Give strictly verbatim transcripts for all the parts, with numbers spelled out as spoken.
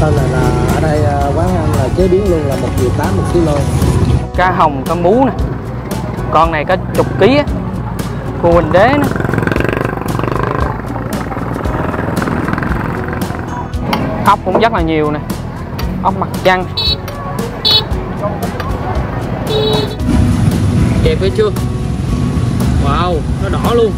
Nên là, là ở đây quán ăn là chế biến luôn là một triệu tám một kg. Cá hồng, cá mú nè, con này có chục ký á, cua Huỳnh Đế nè. Ốc cũng rất là nhiều nè, ốc mặt trăng. Đẹp hay chưa? Wow, nó đỏ luôn.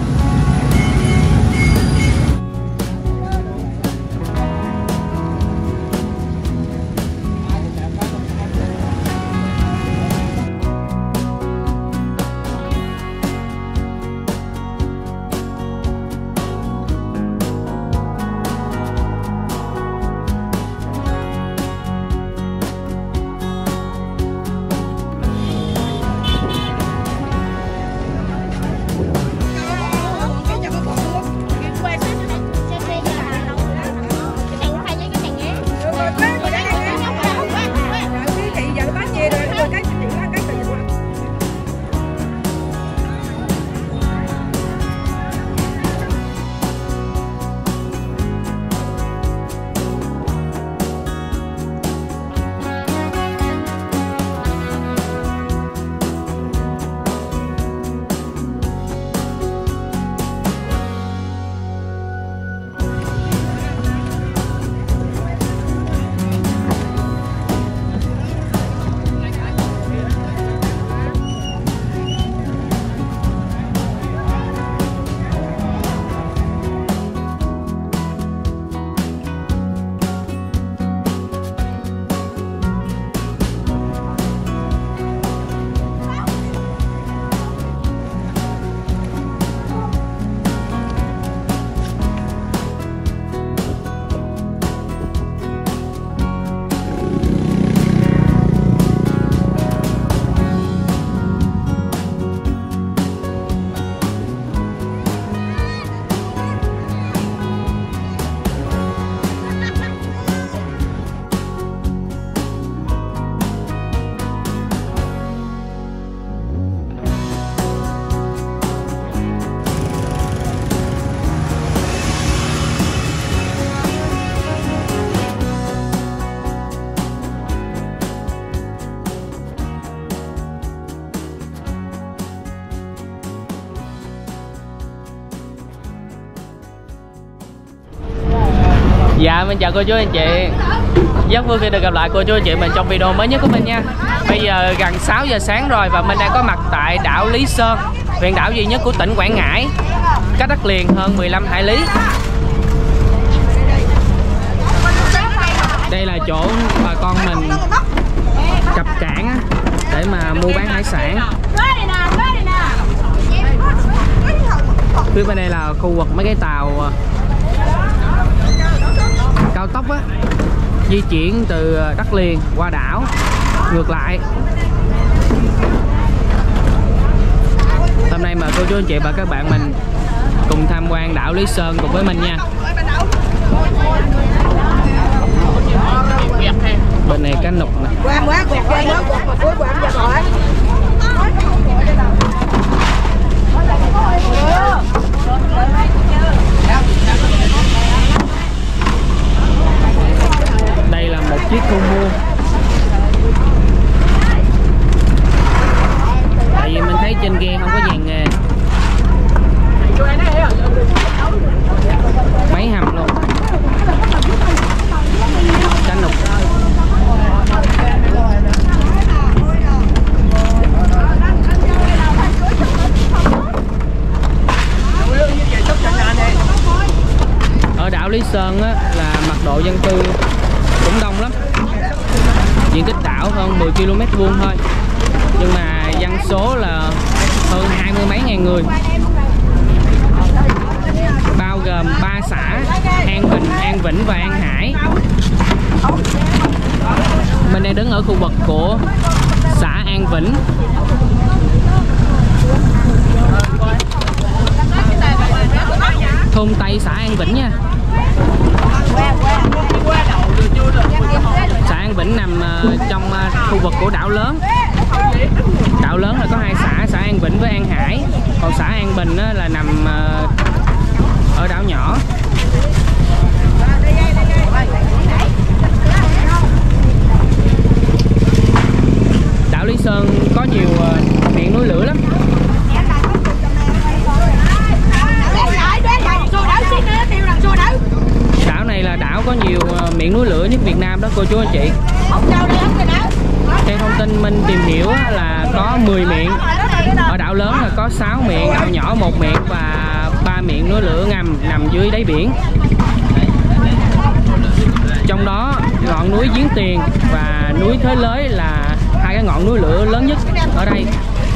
Dạ, mình chào cô chú anh chị. Rất vui khi được gặp lại cô chú anh chị mình trong video mới nhất của mình nha. Bây giờ gần sáu giờ sáng rồi và mình đang có mặt tại đảo Lý Sơn, huyện đảo duy nhất của tỉnh Quảng Ngãi, cách đất liền hơn mười lăm hải lý. Đây là chỗ bà con mình cập cảng để mà mua bán hải sản. Phía bên đây là khu vực mấy cái tàu cao tốc á, di chuyển từ đất liền qua đảo ngược lại. Hôm nay mời cô chú anh chị và các bạn mình cùng tham quan đảo Lý Sơn cùng với mình nha. Bên này cá nục nè. Đây là một chiếc thu mua. Tại vì mình thấy trên ghe không có dàn nghề. Máy hầm luôn. Cá nục. Ở đảo Lý Sơn á, là mật độ dân cư cũng đông lắm. Diện tích đảo hơn mười ki lô mét vuông thôi, nhưng mà dân số là hơn hai mươi mấy ngàn người, bao gồm ba xã An Bình, An Vĩnh và An Hải. Mình đang đứng ở khu vực của xã An Vĩnh. Thôn Tây xã An Vĩnh nha. Xã An Vĩnh nằm trong khu vực của đảo lớn. Đảo lớn là có hai xã, xã An Vĩnh với An Hải. Còn xã An Bình là nằm ở đảo nhỏ. chị. Theo thông tin mình tìm hiểu là có mười miệng. Ở đảo lớn là có sáu miệng, đảo nhỏ một miệng và ba miệng núi lửa ngầm nằm dưới đáy biển. Trong đó ngọn núi Giếng Tiền và núi Thới Lới là hai cái ngọn núi lửa lớn nhất ở đây.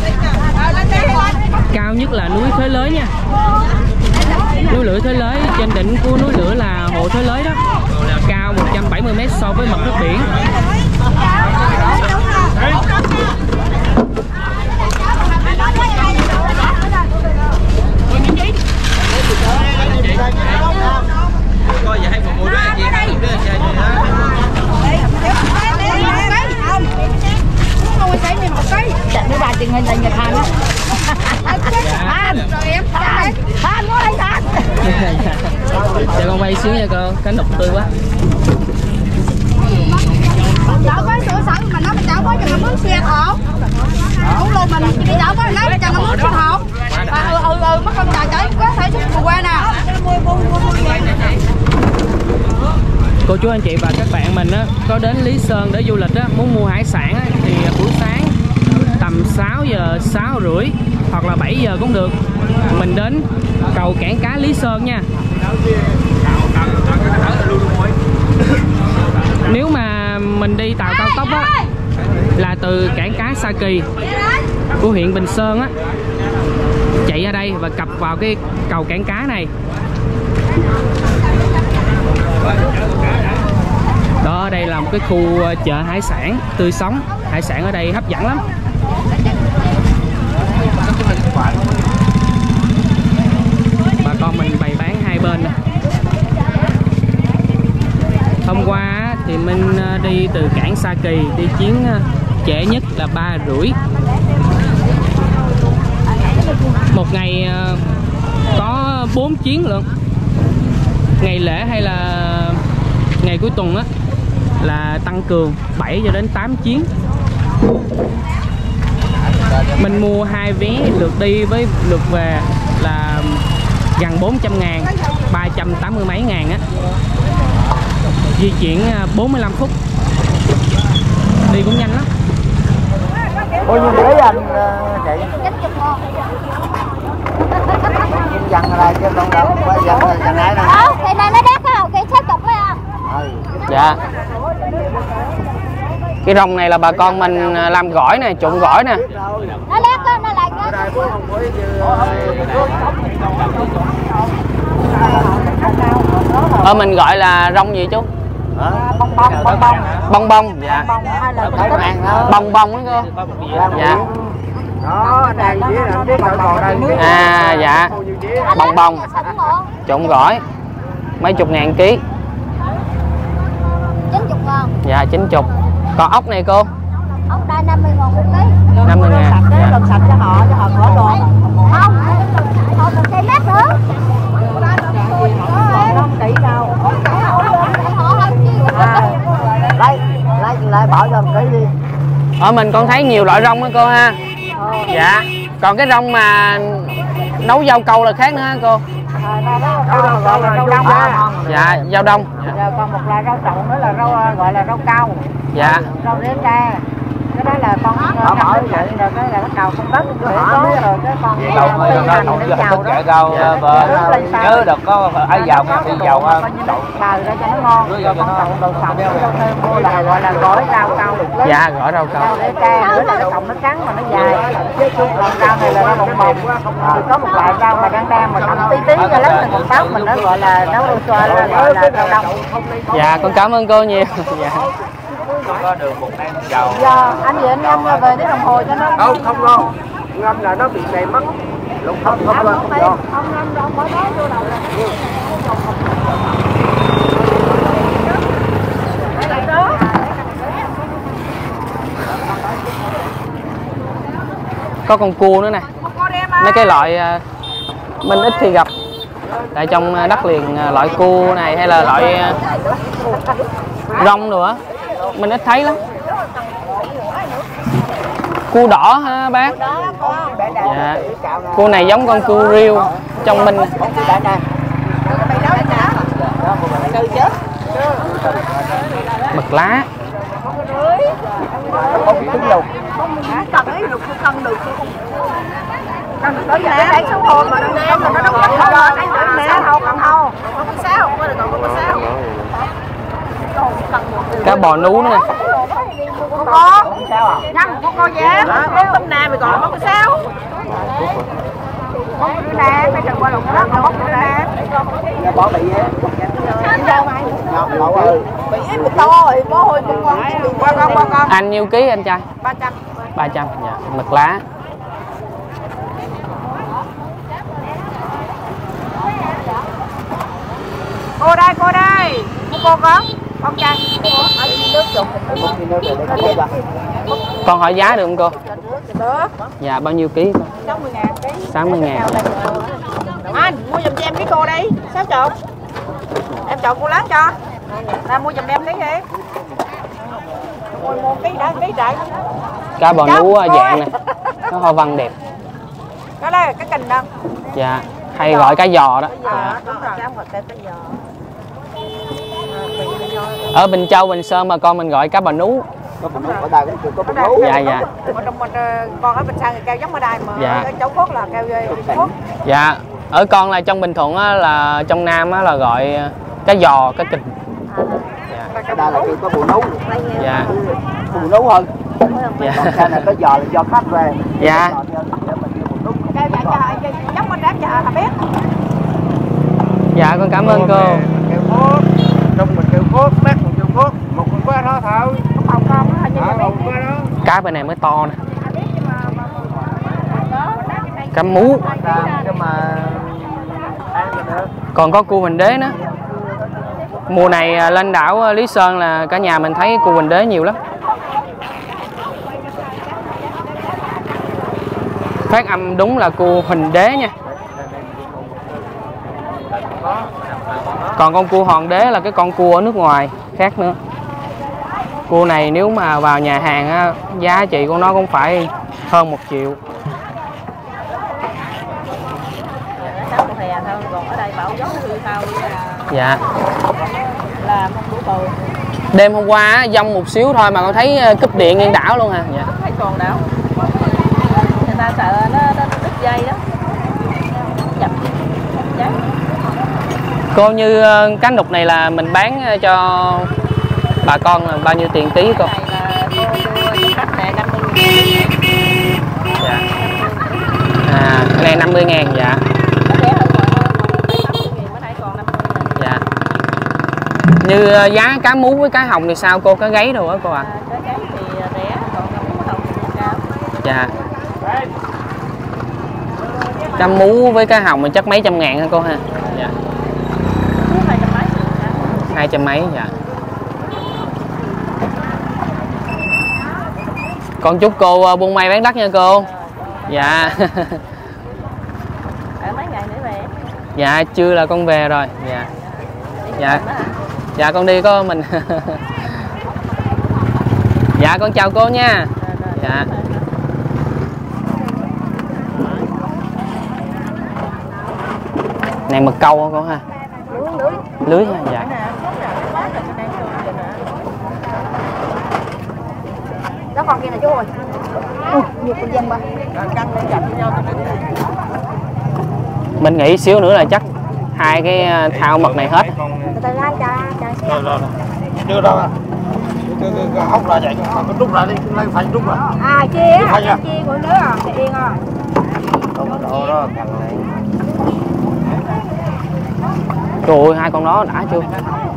Cao nhất là núi Thới Lới nha. Núi lửa Thới Lới, trên đỉnh của núi lửa là hồ Thới Lới đó, cao một trăm bảy mươi mét so với mặt nước biển. Coi vậy một mùi đứa gì hai đứa chơi gì đó. Chạy với bà chị Ngân là Nhật Hàn á. Hàn, rồi em Hàn, Hàn có đây Hàn. Cho con quay xíu nha cô, cánh độc tươi quá. Cháu có sữa sẵn mà nó mà cháu có cho nó mướn xe hộp. Cũng luôn mình đi cháu có nó cho nó mướn xe hộp. Ừ ừ ừ mất công chờ cháu có thể xuất vừa qua nè. Cô chú anh chị và các bạn mình á, có đến Lý Sơn để du lịch á, muốn mua hải sản á, thì buổi sáng tầm sáu giờ, sáu rưỡi hoặc là bảy giờ cũng được. Mình đến cầu cảng cá Lý Sơn nha. Nếu mà mình đi tàu cao tốc á, là từ cảng cá Sa Kỳ của huyện Bình Sơn á, chạy ra đây và cập vào cái cầu cảng cá này. Đó, đây là một cái khu chợ hải sản tươi sống. Hải sản ở đây hấp dẫn lắm. Bà con mình bày bán hai bên nè. Hôm qua thì mình đi từ cảng Sa Kỳ, đi chuyến trễ nhất là ba rưỡi. Một ngày có bốn chuyến lận. Ngày lễ hay là ngày cuối tuần á là tăng cường bảy cho đến tám chuyến. Mình mua hai vé lượt đi với lượt về là gần bốn trăm ngàn, ba trăm tám mươi mấy ngàn á. Di chuyển bốn mươi lăm phút. Đi cũng nhanh lắm. Bao nhiêu ghế anh chị? Dần là chứ không đâu, phải dần là dần lại nè. Ờ, cái này nó đắt không? Cái chết cục á. Dạ. Cái rong này là bà con mình làm gỏi nè, trộn gỏi nè. Nó đắt đó, nó lại cái. Ờ mình gọi là rong gì chú? Bông bông, bông bông. Bông bông, dạ. Bông bông đó cô. Dạ. Đó, đây với là biết rồi còn đây. À dạ. Bông bông. Trộn gỏi. Mấy chục ngàn ký. chín mươi ngàn. Dạ chín mươi. Còn ốc này cô? Ốc đây năm mươi ngàn một ký. năm mươi ngàn. Dạ. Làm sạch cho họ, cho họ khỏi đồ. Không, họ còn cây mét nữa. Không tỷ đâu. Lấy, lấy lại bỏ cho một ký đi. Ở mình con thấy nhiều loại rong đó cô ha. Dạ. Còn cái rong mà nấu rau câu là khác nữa ha cô. Rau đông. Dạ, rau đông. Rồi còn một loại rau trộn nữa là rau gọi là rau câu. Dạ. Rau rễ ra. Cái đó là con Bỏ bỏ vậy. rồi cái là bắt đầu con đất có rồi cái con Đầu người nó không cho thức chạy rau bờ nhớ được có ấy dầu nha, đi dầu ha. Bào ra cho nó ngon. Rồi con trộn đồ sòng cho thêm mua là gọi là gỏi rau câu. Dạ, gỏi rau câu. Rau rễ ra nữa là trồng nó trắng mà nó dài. Còn rau này là rau bồng bồng. Thì có một loại rau mà đang đang mà trồng tí tí ra lắm là còn tóc mình nó gọi là nấu xoa là gọi là rau đông. Dạ, con cảm ơn cô nhiều. Dạ. Có đường một em dầu. Giờ anh về anh ngâm về đến đồng hồ cho nó. Không, không ngon. Ngâm là nó bị mềm mất. Lúc không không lên không ngon. Không ngâm đâu, bỏ đó vô đầu là. Có con cua nữa nè. Mấy cái loại mình ít khi gặp. Tại trong đất liền loại cua này hay là loại rong nữa mình ít thấy lắm. Cua đỏ ha bác. Dạ. Cua này giống con cua riêu trong mình. Mực lá. Không biết đâu. Cần ấy lục cân được cần được tới giờ để số hồn mà nó nè mà nó đóng không rồi anh nè hầu còn hầu không có sao không được không có sao Cá bò nú nữa nè. cô cô nhăn cô cô giá có tôm nè mày còn không có sao không có đứa nè phải đừng qua lục đó không có đứa nè Bỏ bị á. Lậu ơi. bị ít bị to rồi bố hồi con con qua con qua con Anh nhiêu ký anh trai? ba trăm ba trăm. Dạ. Mực lá. cô đây cô đây cô cô con con trai ở nước dùng Con hỏi giá được không cô? được Dạ bao nhiêu ký? sáu mươi ngàn ký sáu mươi ngàn. anh mua giùm cho em cái cô đi sáu chục em chọn cô láng cho ra mua giùm em cái gì mua mua ký đã ký chạy Cá bò nú dạng này. Nó hoa văn đẹp. cái đây cái cành đâu Dạ. Hay gọi cá giò đó. à, đúng rồi cá một cái giò Ở Bình Châu, Bình Sơn mà con mình gọi cá bò nú. Có bò nú ở đây cũng có bò nú. Dạ dạ. mà trong mình con ở Bình Sơn thì kêu giống ở đây mà Dạ. ở chỗ Phước là kêu Phước Dạ. Ở con là trong Bình Thuận á, là trong Nam á, là gọi cá giò, cá kình. Ở đây là kêu có bò nú. Dạ. Bò nú hơn. Dạ. Còn cái này có giò là do khách về. Dạ. kêu dạ cho giống mình đám chợ hả biết Dạ con cảm ơn cô. Kêu phốt. Trong mình kêu phốt, bác mình kêu phốt. Một con quá đó thôi. không con nó hình như À, là một quá đó. Cá bên này mới to nè. Cá mú. Nhưng mà ăn được. Còn có cua Huỳnh Đế nữa. Mùa này lên đảo Lý Sơn là cả nhà mình thấy cua Huỳnh Đế nhiều lắm. Phát âm đúng là cua Huỳnh Đế nha. Còn con cua Hoàng Đế là cái con cua ở nước ngoài khác nữa. Cua này nếu mà vào nhà hàng á, giá trị của nó cũng phải hơn một triệu. còn ở đây bão gió hư hao Dạ. là không đủ tù Đêm hôm qua á, dông một xíu thôi mà con thấy cúp điện ngang đảo luôn hả? Dạ. thấy còn đảo người ta sợ nó, nó đứt dây đó chập cháy. Cô như cá nục này là mình bán cho bà con là bao nhiêu tiền ký cô? Cái này là cô cô khách này năm mươi ngàn. Dạ. À, cái này năm mươi ngàn dạ. Nó rẻ hơn rồi hơn năm mươi nghìn mới nãy còn năm mươi ngàn. Dạ. Như giá cá mú với cá hồng thì sao cô? Cá gáy đồ á cô ạ? À? Cá gáy thì rẻ còn cá mú hồng thì cao. Dạ. Cá mú với cá hồng thì chắc mấy trăm ngàn hả cô ha? Dạ. hai trăm mấy. Hai trăm mấy dạ. Con chúc cô buôn may bán đắt nha cô. Dạ. Ở mấy ngày nữa về. Dạ chưa là con về rồi. Dạ. Dạ. Dạ con đi có mình. Dạ con chào cô nha. Dạ. Này mực câu hả cô ha? Lưới. Lưới ha dạ. Đó con kia là chú ơi. Ui, nhiều con dân mà. Mình nghĩ xíu nữa là chắc hai cái thao mực này hết. Từ từ lái cho cho Rồi rồi. Chưa đâu. Cái cái hốc ra vậy, có rút ra đi, lấy phải rút ra. à chia á, chia của đứa à, thì yên à. Đó đó, thằng này. Trời ơi, hai con đó đã chưa?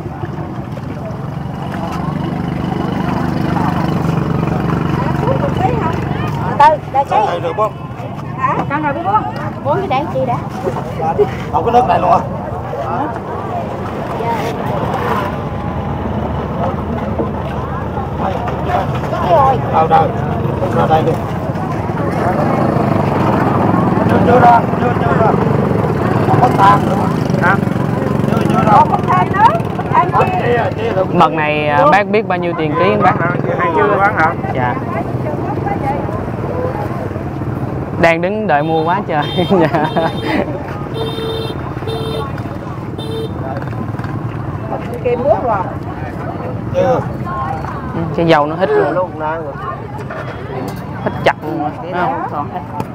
Từ từ, để cái. Đây được không? Hả? Con rồi biết không? Bốn cái đáng chi đã. Đâu cái nước này luôn à? Rồi. Đâu đâu. Ra đây đi. Chưa chưa ra, chưa chưa ra. Không có tàn nữa mà. Hả? Chưa chưa ra. Còn thêm nữa, thêm chia. Mực này bác biết bao nhiêu tiền ký không bác? Hai chưa bán hả? Dạ. Đang đứng đợi mua quá trời. Dạ. Kim nước rồi. Chưa. cái dầu nó hít luôn, hít chặt luôn, thấy không?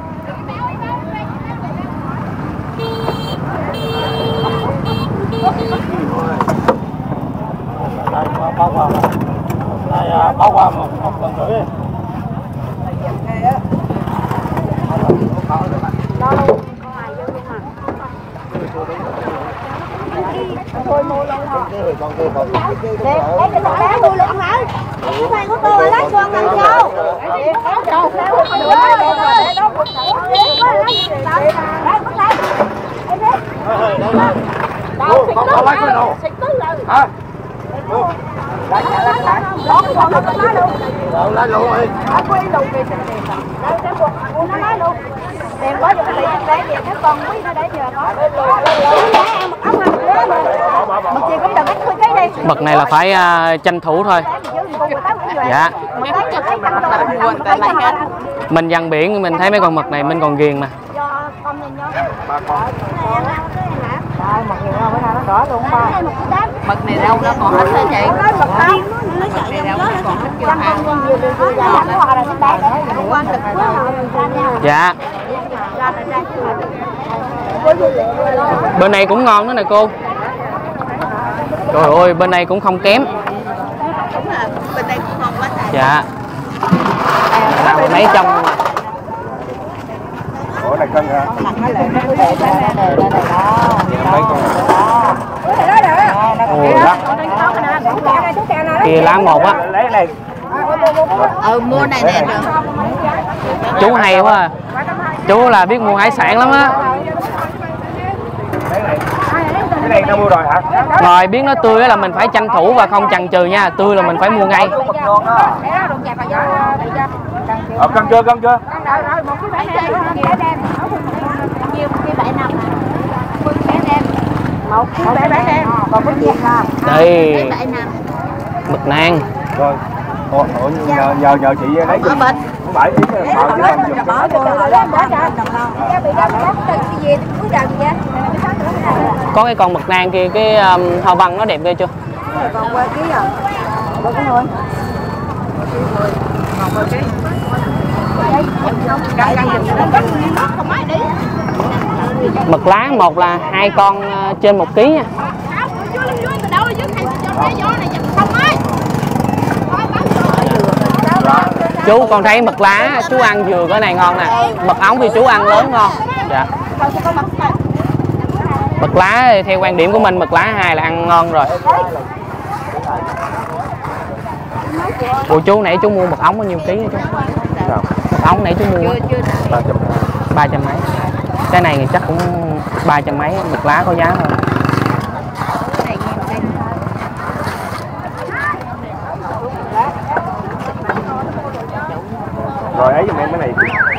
Đây, bao qua đây, bao qua một một tuần rưỡi. Tôi mua luôn thôi. Đấy, cái con bé mua luôn hả? Cái thằng của tôi lấy con làm sao? Đâu, con lấy cái đâu? Hả? Lấy con nó lấy luôn. Rồi lấy luôn đi. Nó quy luôn kìa tiền tiền. Đây cái quần nó lấy luôn. Tiền có được cái để về cái con quý nó để giờ có. Mực này là phải uh, tranh thủ thôi. Dạ. Mình dằn biển mình thấy mấy con mực này mình còn ghiền mà. Mực này đâu nó còn hết hả chị? Mực này đâu nó còn hết chưa hả? Dạ. Bên này cũng ngon nữa nè cô. Trời ơi, bên này cũng không kém. Bên đây cũng ngon quá. Dạ. Làm mấy trong. Ủa này cân hả? Kìa lá một á. Lấy này. Ừ mua này nè được. Chú hay quá à. Chú là biết mua hải sản lắm á. Cái này nó mua rồi hả? Rồi biết nó tươi là mình phải tranh thủ và không chần chừ nha. Tươi là mình phải mua ngay. Ờ, cân chưa, cân chưa? Đây. Mực nang. Rồi. Ủa, nhờ, nhờ, nhờ chị lấy giùm. Bảy ý mở cái bằng giùm. Có cái con mực nang kia, cái um, hoa văn nó đẹp ghê chưa? Còn qua ký à? Có cái thôi. Còn qua ký. Mực lá một là hai con uh, trên một ký nha. Chú con thấy mực lá chú ăn vừa cái này ngon nè, mực ống thì chú ăn lớn ngon. Dạ. Mực lá thì theo quan điểm của mình mực lá hai là ăn ngon rồi. Ủa chú nãy chú mua mực ống bao nhiêu ký hả chú? Mực ống nãy chú mua ba trăm mấy. Cái này thì chắc cũng ba trăm mấy, mực lá có giá hơn. Rồi ấy giùm em cái này.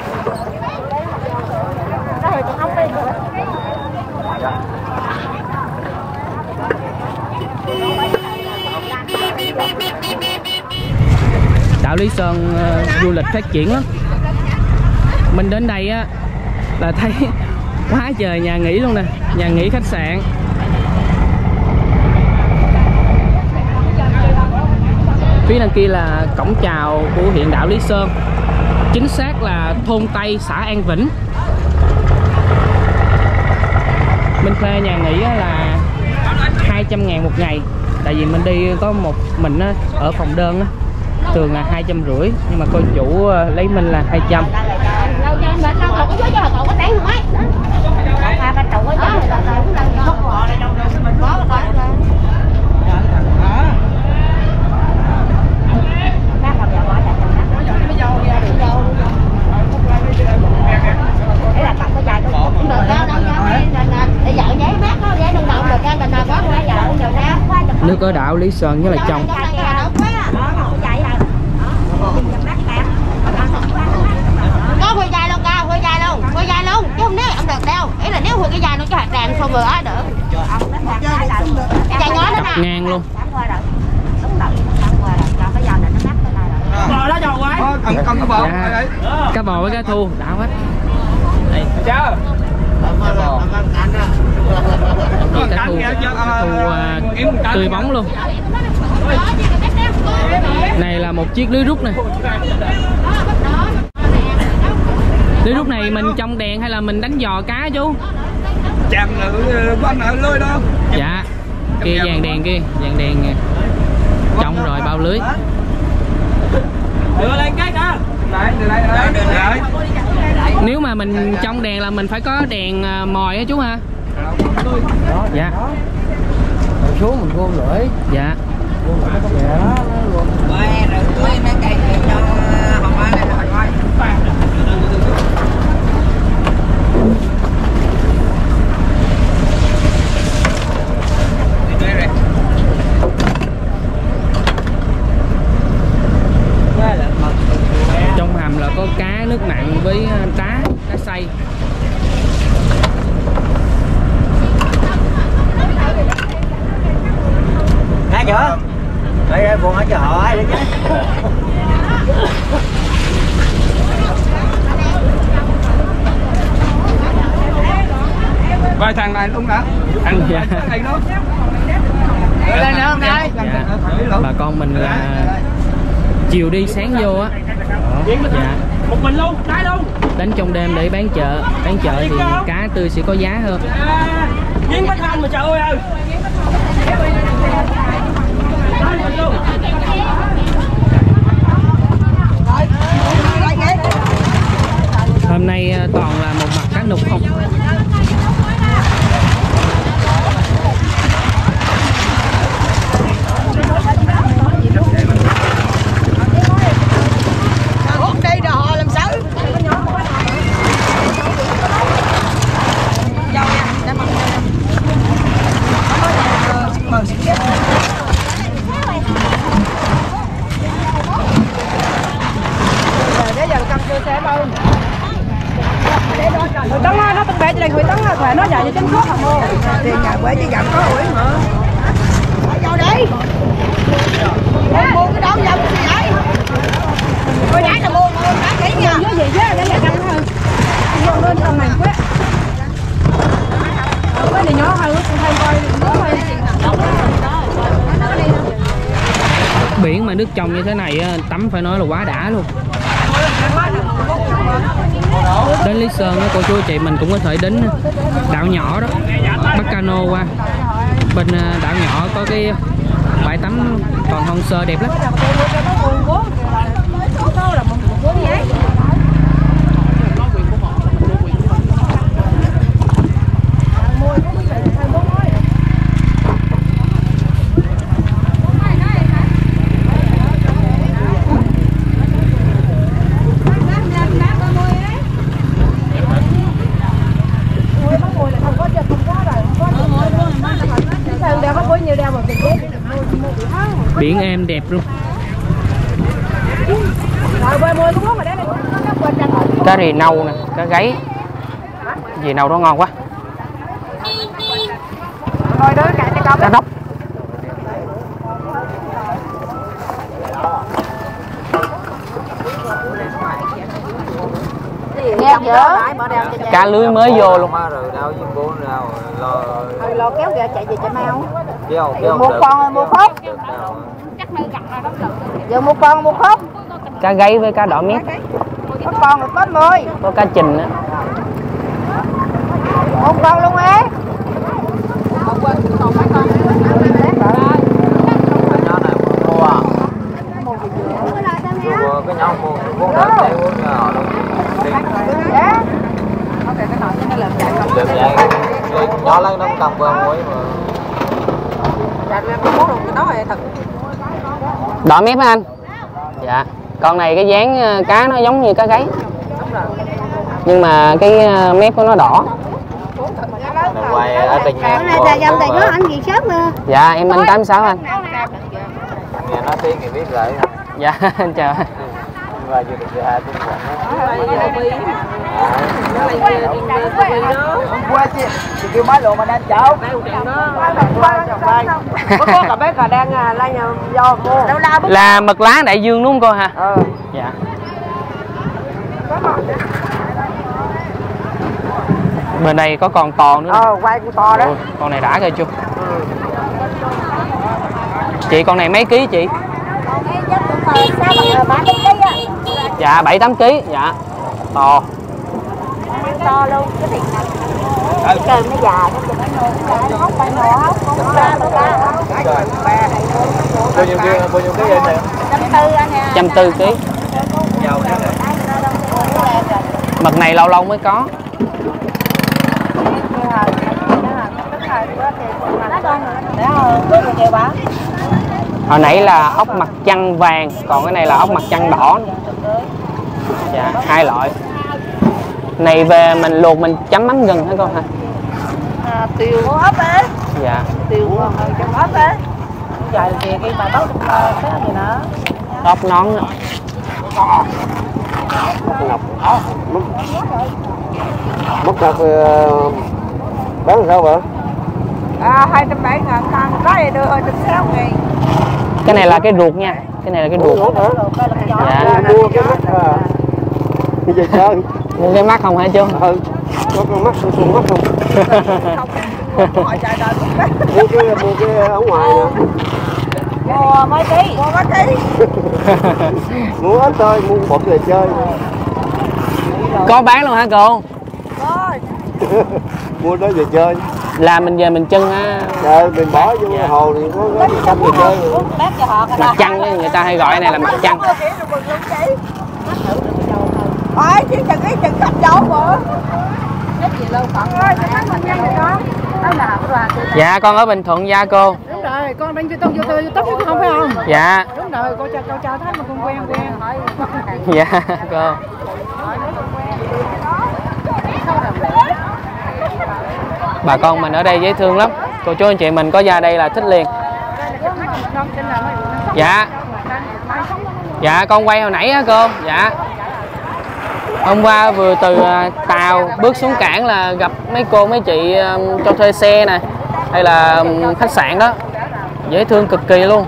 Đảo Lý Sơn uh, du lịch phát triển lắm. Mình đến đây á là thấy quá trời nhà nghỉ luôn nè, nhà nghỉ khách sạn. Phía đằng kia là cổng chào của huyện đảo Lý Sơn. Chính xác là thôn Tây, xã An Vĩnh. Mình thuê nhà nghỉ là hai trăm ngàn một ngày. Tại vì mình đi có một mình ở phòng đơn á, thường là hai trăm rưỡi, nhưng mà cô chủ lấy mình là hai trăm. Nước ở đảo Lý Sơn rất là trong. Có khuy dài luôn, cao khuy dài luôn, khuy dài luôn, chứ không nếu ông được đâu. Ý là nếu khuy cái dài nó cho hạt đàn xong rồi á được. Dài nhỏ nữa nè. Cặp ngang luôn. Bò đó giàu quá. Cần cần cái bò. Cá bò với cá thu đã quá. Đây. Chào. Cá thu, cá thu uh, tươi bóng luôn. Này là một chiếc lưới rút nè. Lưới rút này mình trong đèn hay là mình đánh giò cá chú? Chạm nữ quanh ở lưới đó. Dạ. Kia vàng đèn kia, vàng đèn nè. Trong rồi bao lưới. Đưa lên cái đó. Đấy, đây, đây, đây. Nếu mà mình trong đèn là mình phải có đèn mòi á chú ha. Dạ. Rồi xuống mình vô lưỡi. Dạ. Trong hầm là có cá nước mặn với cá, cá xay. Nghe chưa? Đây đây buồn ở chờ họ ai đấy chứ. Vài thằng này luôn đã. Thằng dạ. này đó. Lên nữa hôm nay. Dạ. Bà con mình là chiều đi sáng vô á. Dạ. Một mình luôn, đái luôn. Đánh trong đêm để bán chợ. Bán chợ thì cá tươi sẽ có giá hơn. Giếng Bách Thanh mà trời ơi. Hôm nay toàn là một mặt cá nục không. Đây rồi họ làm sao? Hồi tấn nó tấn bé cho này hồi tấn khỏe nó dài như chân thuốc hả mô? Thì nhà quê chứ dặm có ủi mà. Vào đây. Mua cái đó dặm gì vậy? Coi nãy là mua mua cá kỹ nha. Nó gì chứ, nó là căng hơn. Vô lên trong này quá. Cái này nhỏ hơn, thay coi nó thôi. Biển mà nước trong như thế này tắm phải nói là quá đã luôn. Đến Lý Sơn đó, cô chú chị mình cũng có thể đến đảo nhỏ đó, bắt cano qua bên đảo nhỏ có cái bãi tắm còn hoang sơ đẹp lắm. Biển êm đẹp luôn. Cá rì nâu nè, cá gáy. Gì nâu đó ngon quá. Cá nóc. Nghe chưa? Cá lưới mới vô luôn. Lo kéo kìa chạy về chạy mau. Kéo Một con mua khóc. Giờ một con một khóc. Cá gáy với cá đỏ mép. Một con rồi có mười. Có cá trình nữa. Một con luôn ấy. Cái nhau mua muốn đợi để uống nhỏ luôn. Được vậy. Nhỏ lên nó cầm qua muối mà. Đỏ mép hả anh? Dạ. Con này cái dáng cá nó giống như cá gáy. Nhưng mà cái mép của nó đỏ. Quay ở tình Cái này là dòng tài có anh gì sớm mà. Dạ em anh tám sáu anh. Nghe nói tiếng thì biết rồi. Dạ anh chào. Và vừa được hai tiếng Hôm qua chị, chị kêu máy lộ mà đang chậu. Có cả bé cả đang la nhà do mua. Là mực lá đại dương đúng không cô hả? Ờ. Dạ. Bên đây có con to nữa. Ờ, quay con to đó. Ôi, con này đã rồi chưa? Chị con này mấy ký chị? Dạ bảy tám ký, dạ. To. To luôn cái thịt này. Cơm nó già nó hốc phải nổ hốc không ra đâu ra. Bao nhiêu ký bao nhiêu ký vậy nè? Trăm tư anh nè. Trăm tư ký. Mực này lâu lâu mới có. Hồi nãy là ốc mặt trăng vàng, còn cái này là ốc mặt trăng đỏ. Dạ, hai loại. Này về mình luộc mình chấm mắm gừng hả con hả? À, tiêu ốc á. Dạ. Tiêu trong ốc á. Dài kìa cái bà tóc cái gì nữa. Ốc nón nữa. Mất thật bán sao vậy? À, hai trăm bảy ngàn con, có này đưa hai trăm sáu ngàn. Cái này là cái ruột nha, cái này là cái ruột. Dạ. Mua cái mắt à? Cái gì chơi? Mua cái mắt không hả chú? Ừ. Có con mắt không, con mắt không? Mua cái mua cái ở ngoài nè. Mua mấy ký? Mua mấy ký? Mua ít thôi, mua một về chơi. Có bán luôn hả cô? Có. Mua đó về chơi. Là mình về mình chân á. Dạ, mình bỏ vô cái hồ thì có cái canh về chơi. Mặt trăng ấy, người ta hay gọi này là mặt trăng. Ôi, chỉ chừng cái chừng khách dấu bữa. Dạ con ở Bình Thuận gia cô. Đúng rồi, con đang YouTube YouTube không phải không? Dạ. Đúng rồi, cô chào cô chào thấy mà con quen quen. Dạ cô. Bà con mình ở đây dễ thương lắm. Cô chú anh chị mình có ra đây là thích liền. Dạ. Dạ con quay hồi nãy á cô. Dạ. Hôm qua vừa từ tàu bước xuống cảng là gặp mấy cô mấy chị cho thuê xe nè, hay là khách sạn đó, dễ thương cực kỳ luôn.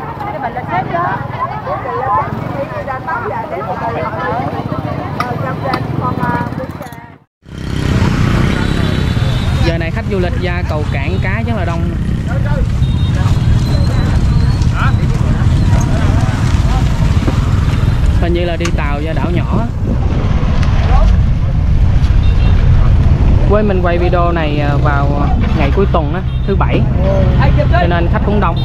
Giờ này khách du lịch ra cầu cảng cá rất là đông. Hình như là đi tàu ra đảo nhỏ. Quê mình quay video này vào ngày cuối tuần á, thứ bảy, cho nên khách cũng đông.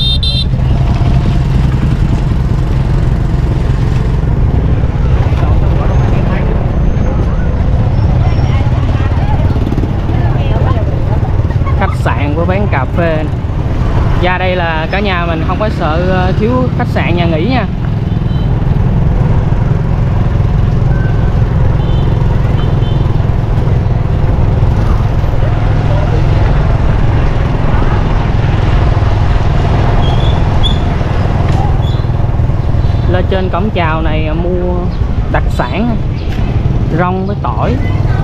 Khách sạn có bán cà phê. Ra đây là cả nhà mình không có sợ thiếu khách sạn nhà nghỉ nha. Lên trên cổng chào này mua đặc sản rong với tỏi.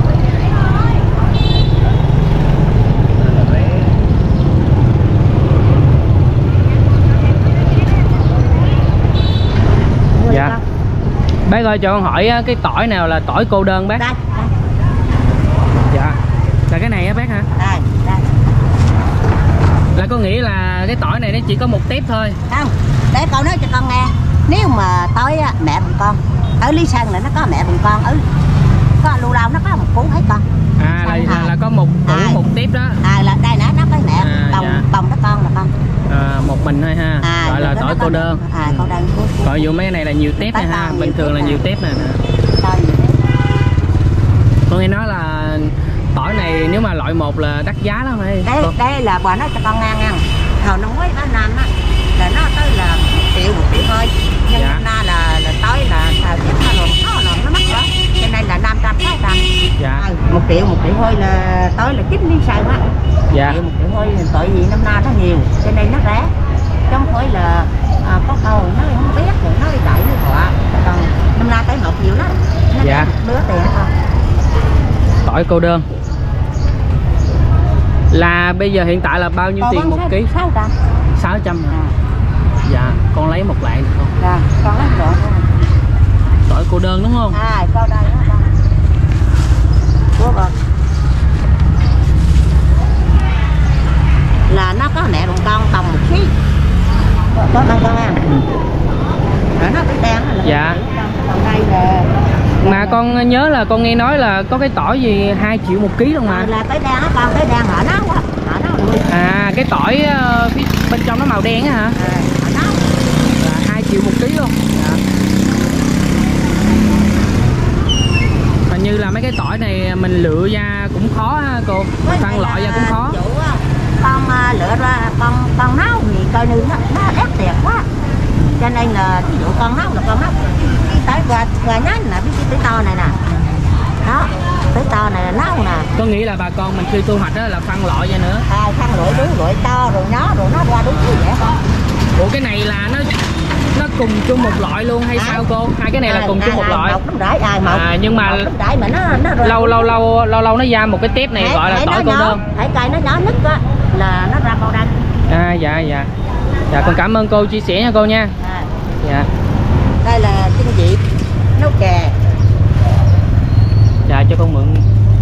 Dạ. Bác ơi cho con hỏi cái tỏi nào là tỏi cô đơn bác? Đây, đây. Dạ. Là cái này á bác hả? Đây, đây. Là có nghĩa là cái tỏi này nó chỉ có một tiếp thôi. Không, để con nói cho con nghe. Nếu mà tối á, mẹ cùng con ở Lý Sơn là nó có mẹ cùng con, ở có Lưu Lao nó có một cú hết con. À là, là, là có một củ à, một tiếp đó. À là đây nè nó có mẹ à, bồng dạ. bồng đó con là con. À, một mình thôi ha. À, gọi là tỏi cô đơn. À cô đơn. Còn vụ mấy cái này là nhiều tiếp này ha, bình thường là nhiều tiếp nè. Con nghe nói là tỏi này nếu mà loại một là đắt giá lắm ấy. Đây, đây là bà nói cho con nghe nha. Hồi năm ngoái ở Nam á là nó tới là một triệu một triệu thôi. Nhưng dạ. Năm nay là là tới là thời tiết nó rồi nó rồi nó mắc đó. Cho nên là năm trăm sáu trăm. Dạ. À, một triệu một triệu thôi là tới là chín Lý Sơn á. Dạ. Một triệu một triệu thôi tại vì năm nay nó nhiều cho nên nó rẻ. Chứ không phải là à, có câu nó không biết rồi nó đi chạy đi họ. Còn năm nay tới một triệu đó. Nó dạ. Đứa tiền đó con. Tỏi cô đơn là bây giờ hiện tại là bao nhiêu Còn tiền một ký? sáu trăm. sáu trăm à. Dạ, con lấy một lạng được không? Dạ, con lấy một. Tỏi cô đơn đúng không? À, cô đơn đó con. Của con. Là nó có mẹ bằng con tầm một ký. Có con con ăn. Hả, nó cái đen là dạ. Còn đây là Mà con nhớ là con nghe nói là có cái tỏi gì hai triệu một ký luôn mà. là cái đen á con, cái đen họ nấu á, họ nấu được. À cái tỏi uh, phía bên trong nó màu đen á hả? À, họ nấu. Là hai triệu một ký luôn. Dạ. Hình như là mấy cái tỏi này mình lựa ra cũng khó ha cô, mình phân loại ra cũng khó. Chủ, con uh, lựa ra con con nấu thì coi như nó nó đắt tiền quá. Cho nên là ví dụ con nấu là con nấu cái tới qua qua nhánh nè, cái cái to này nè. Đó, cái to này là nấu nè. Có nghĩa là bà con mình khi thu hoạch đó là phân loại ra nữa. À, phân loại đúng loại to rồi nó rồi nó qua đúng cái vậy con. Ủa cái này là nó nó cùng chung một loại luôn hay à, sao cô? Hai cái này à, là cùng à, chung một à, loại. Một đáy, à, một, à nhưng mà, một đáy mà nó, nó lâu lâu lâu lâu lâu nó ra một cái tép này hãy, gọi là tỏi cô đơn. Hãy cây nó nhỏ nứt á là nó ra màu đen. À dạ dạ. Dạ con cảm ơn cô chia sẻ nha cô nha. À. Dạ. Đây là kinh dị nấu chè. Dạ cho con mượn.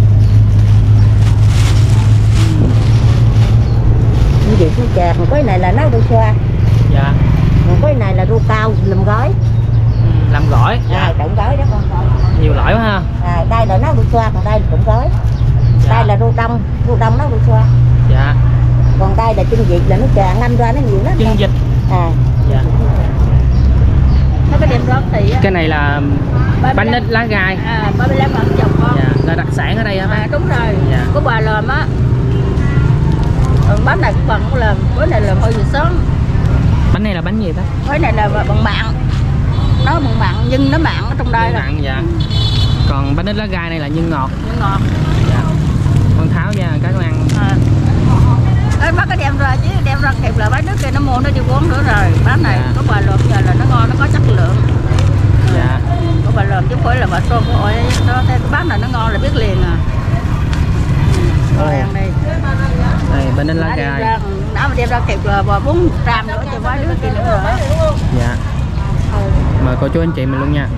Kinh dị nấu chè, còn cái này là nấu đu xoa. Dạ. Còn cái này là đu cao làm gói. Ừ, làm gỏi. Dạ. À, trộn gói đó con. Nhiều loại quá ha. À, đây là nấu đu xoa, còn đây là trộn gói. Dạ. Đây là đu đông, đu đông nấu đu xoa. Dạ. Còn đây là chân vịt là nó chè ngâm ra nó nhiều lắm. Chân vịt. À. Dạ. Nó cái đem đó thì cái này là bánh ít lá gai. À, ba mươi lăm ngàn chồng con. Dạ, là đặc sản ở đây hả bác? À, đúng rồi. Dạ. Có bà làm á. Bánh này cũng bằng cũng làm, bánh này làm hơi gì sớm. Bánh này là bánh gì bác? Bánh này là bằng mặn. Nó bằng mặn nhưng nó mặn ở trong đây rồi. Mặn dạ. Còn bánh ít lá gai này là nhân ngọt. Nhân ngọt. Dạ. Con tháo nha, các con ăn. À. Ê, bác có đem ra chứ, đem ra kịp là bác nước kia nó mua nó đi uống nữa rồi. Bánh này dạ. Có bà làm giờ là nó ngon, nó có chất lượng. Dạ. Có bà làm chứ không phải là bà trôn của ổi đó, cái bánh này nó ngon là biết liền à. Rồi ăn đi. Đây bên đến lá gai. Đã mà đem ra kịp là bà bốn trăm nữa cho bác nước kia nữa rồi. Dạ. Mời cô chú anh chị mình luôn nha.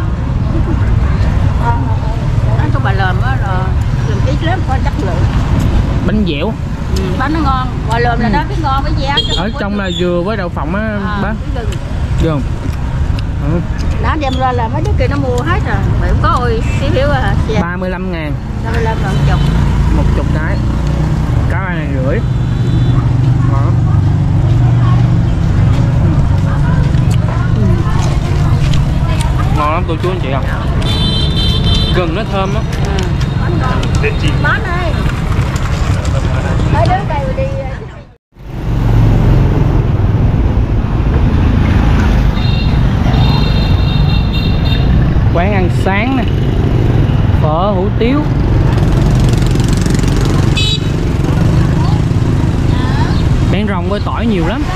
Bánh của bà làm á là làm kỹ lắm, có chất lượng. Bánh dẻo. Ừ, bánh nó ngon, bà làm là nó biết ngon với giá. Ở trong là dừa với đậu phộng á à, bác. Được không? Ừ. Đã đem ra là mấy đứa kia nó mua hết rồi. Vậy không có ôi, xíu xíu à. ba mươi lăm ngàn. ba mươi lăm ngàn chục. Một chục cái. Cái này rưỡi. Đó. Ngon lắm cô chú anh chị ạ. Gừng nó thơm á. Ừ. Bánh ơi. Mấy đứa đây đi. Quán ăn sáng nè, phở hủ tiếu. Bán rong với tỏi nhiều lắm.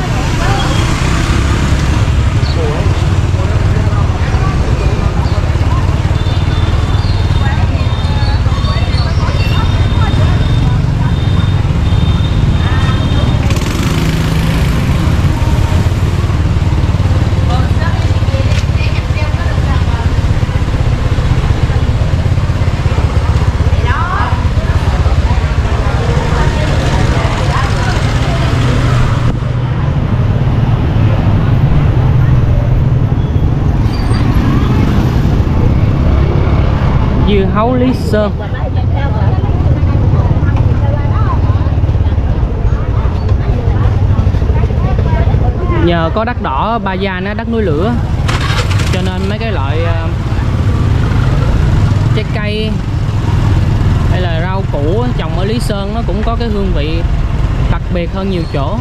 Dưa hấu Lý Sơn. Nhờ có đất đỏ Ba Gia nó đất núi lửa cho nên mấy cái loại uh, trái cây hay là rau củ trồng ở Lý Sơn nó cũng có cái hương vị đặc biệt hơn nhiều chỗ.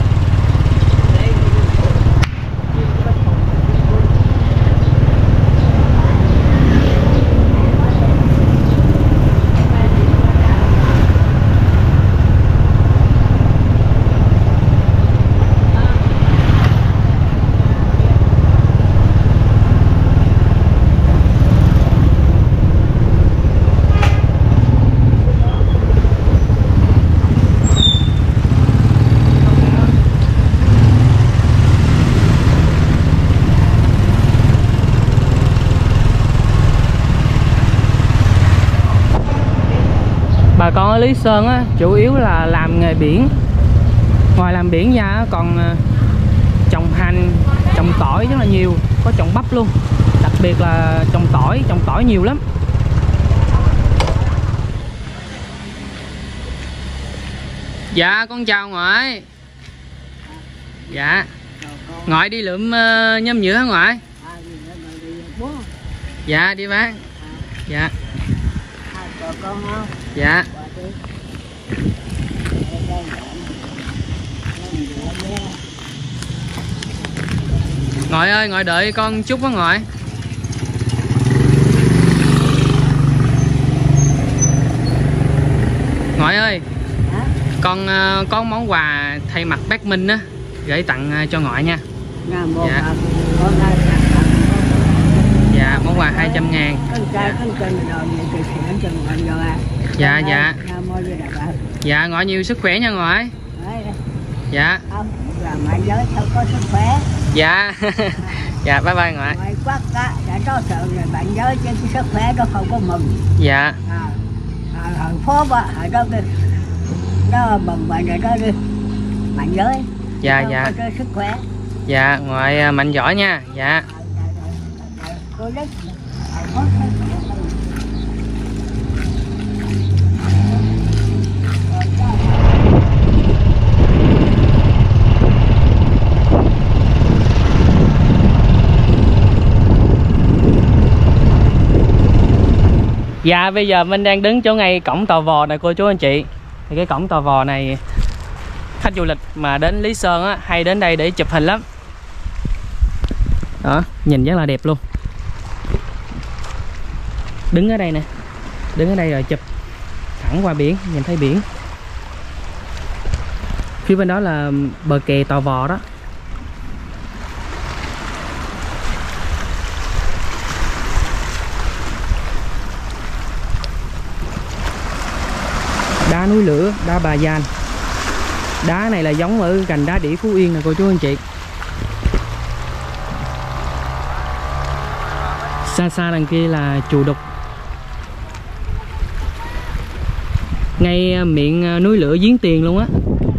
Bà con ở Lý Sơn á, chủ yếu là làm nghề biển. Ngoài làm biển ra còn trồng hành, trồng tỏi rất là nhiều, có trồng bắp luôn, đặc biệt là trồng tỏi, trồng tỏi nhiều lắm. Dạ con chào ngoại. Dạ ngoại đi lượm uh, nhâm nhựa hả ngoại? Dạ đi bán. Dạ. Dạ. Ngoại ơi, ngoại đợi con chút á ngoại. Ngoại ơi, con uh, có món quà thay mặt bác Minh á, gửi tặng uh, cho ngoại nha. Dạ. Dạ, món quà hai trăm ngàn. Dạ, dạ. Dạ, ngoại nhiều sức khỏe nha ngoại. Dạ. Dạ. Dạ, bye bye ngoại. Bạn giới chứ sức khỏe nó không có mừng. Dạ. Hồi phố hồi đó nó mừng bạn rồi đó đi. Bạn giới. Dạ, dạ. Sức khỏe. Dạ, ngoại mạnh giỏi nha. Dạ. Dạ bây giờ mình đang đứng chỗ ngay cổng Tò Vò này cô chú anh chị. Thì cái cổng Tò Vò này khách du lịch mà đến Lý Sơn á, hay đến đây để chụp hình lắm. Đó, nhìn rất là đẹp luôn. Đứng ở đây nè, đứng ở đây rồi chụp thẳng qua biển, nhìn thấy biển. Phía bên đó là bờ kè Tò Vò đó. Đá núi lửa, đá Bà Giang. Đá này là giống ở gành đá đĩa Phú Yên nè cô chú anh chị. Xa xa đằng kia là chùa Đục. Ngay miệng núi lửa Giếng Tiền luôn á.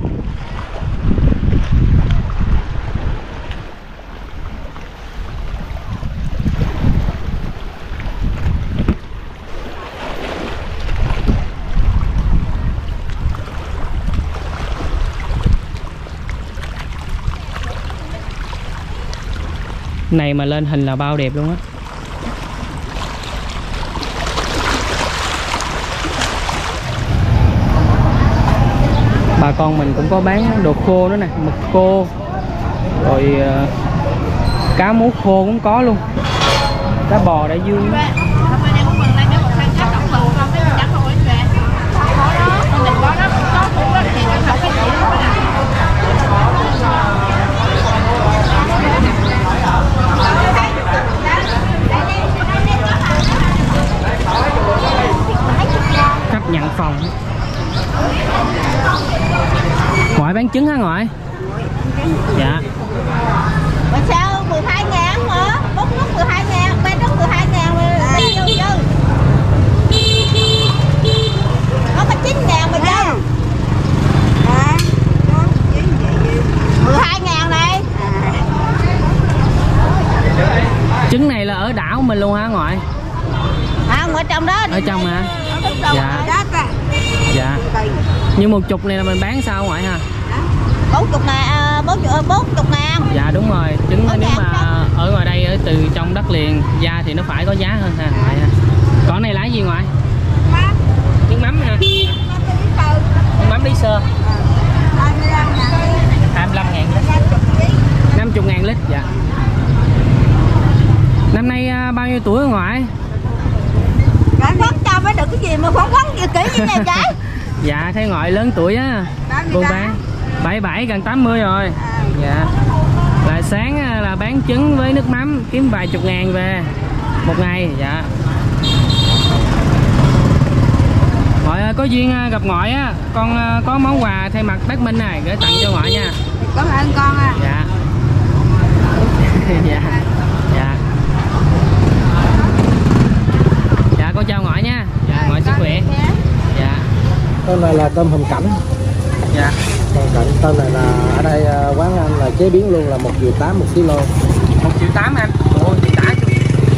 Này mà lên hình là bao đẹp luôn á. Bà con mình cũng có bán đồ khô nữa nè, mực khô, rồi uh, cá mú khô cũng có luôn, cá bò đại dương. Khách nhận phòng. Ngoại bán trứng hả ngoại? Dạ. Mà sao mười hai ngàn hả? Bốn nước mười hai ngàn, ba nước mười hai ngàn mà đi vô chứ. Nó có chín ngàn mà chứ. mười hai ngàn này. Trứng này là ở đảo mình luôn hả ngoại? À, ngoài trong đó. Ở trong hả? Dạ. Dạ. Nhưng một chục này là mình bán sao ngoại ha? Bốn chục ngàn, bốn chục ngàn. Dạ đúng rồi. Trứng nếu mà ở ngoài đây ở từ trong đất liền ra thì nó phải có giá hơn ha ngoại ha. Còn này là gì ngoại? Trứng mắm ha. Trứng mắm Lý Sơn. hai mươi lăm ngàn lít. năm mươi ngàn lít. Dạ. Năm nay bao nhiêu tuổi ngoại? Khoắn cho mới được cái gì mà khoắn khoắn kỹ như này trái. Dạ thấy ngoại lớn tuổi á. Buôn bán bảy mươi bảy gần tám mươi rồi. Dạ. Là sáng là bán trứng với nước mắm kiếm vài chục ngàn về một ngày. Dạ. Ngoại ơi, có duyên gặp ngoại á, con có món quà thay mặt bác Minh này gửi tặng cho ngoại nha. Cảm ơn con à. Dạ. Dạ. Dạ. Dạ con chào ngoại nha. Dạ ngoại sức khỏe. Dạ. Con này là tôm hùm cảnh. Dạ. Còn cạnh tôm này là ở đây quán anh là chế biến luôn là một triệu tám một kg. một triệu tám anh. Ôi thì đã chứ.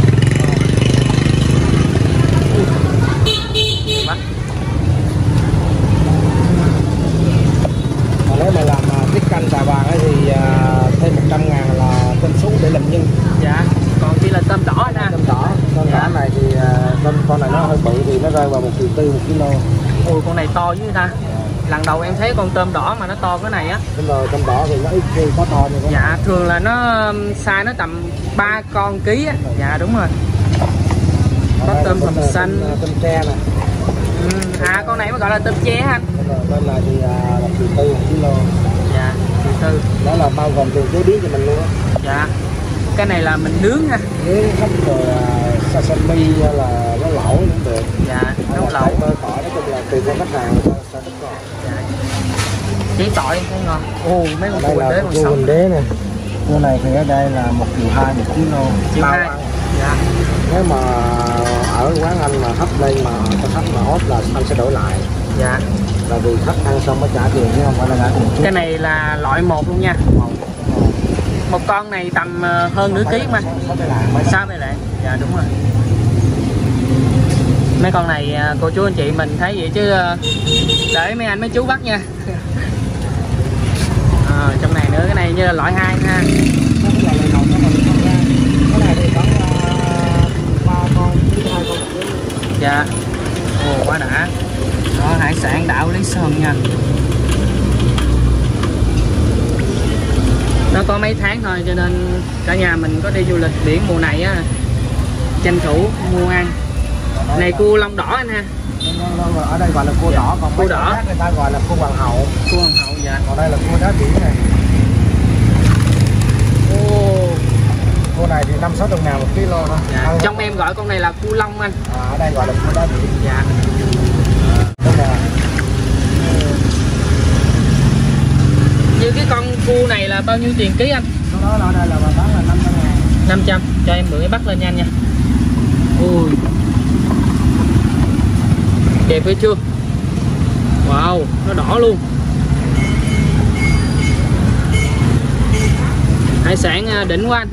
Mà nếu mà làm tiết canh xà vàng ấy thì thêm một trăm ngàn là tôm sú để làm nhân. Dạ. Còn chỉ là tôm đỏ ha. Tôm đỏ. Con dạ. đỏ này thì con con này nó hơi bự thì nó rơi vào một triệu tư một kg. Ôi con này to dữ ta. Lần đầu em thấy con tôm đỏ mà nó to cái này á. Đúng rồi, tôm đỏ thì nó ít khi có to như con. Dạ, này. Thường là nó size nó tầm ba con ký á. Dạ đúng rồi. Có tôm hùm xanh, tôm tre nè. Ừ, à con này mới gọi là tôm tre anh. Đúng rồi, bên này thì một triệu tư một kg. Dạ, triệu tư. Đó là bao gồm tiền chế biến cho mình luôn á. Dạ. Cái này là mình nướng ha. Nướng hấp rồi sashimi hay là nấu lẩu cũng được. Dạ, nấu lẩu. Tỏi nói chung là tùy theo khách hàng sao thích còn. Dạ. Chế tỏi thấy ngon. Ồ, mấy con cua đế còn sống. Cua đế nè. Cua này thì ở đây là một triệu hai một kg. Triệu hai. Dạ. Nếu mà ở quán anh mà hấp lên mà có khách mà ốp là anh sẽ đổi lại. Dạ. Là vì khách ăn xong mới trả tiền chứ không phải là trả tiền trước. Cái này là loại một luôn nha. Một con này tầm hơn nửa ký mà. Sao vậy lại? Dạ đúng rồi. Mấy con này cô chú anh chị mình thấy vậy chứ để mấy anh mấy chú bắt nha. À, trong này nữa cái này như là loại hai ha. Cái này thì có ba con, hai con. Dạ. Ồ quá đã. Đó hải sản đảo Lý Sơn nha. Nó có mấy tháng thôi cho nên cả nhà mình có đi du lịch biển mùa này á, tranh thủ mua ăn. Này cua lông đỏ anh ha. Ở đây gọi là cua đỏ, còn cua đỏ người ta gọi là cua hoàng hậu. Cua hoàng hậu dạ. Còn đây là cua đá biển này. Ô. Cua này thì năm sáu trăm ngàn một kg thôi. Dạ. Trong em gọi con này là cua lông anh. À, ở đây gọi là cua đá biển. Dạ. Đúng rồi. Như cái con cua này là bao nhiêu tiền ký anh? Đó đó ở đây là bán là năm trăm ngàn. năm trăm. Cho em mượn cái bắt lên nhanh nha. Ui. Đẹp hay chưa? Wow, nó đỏ luôn. Hải sản đỉnh quá anh.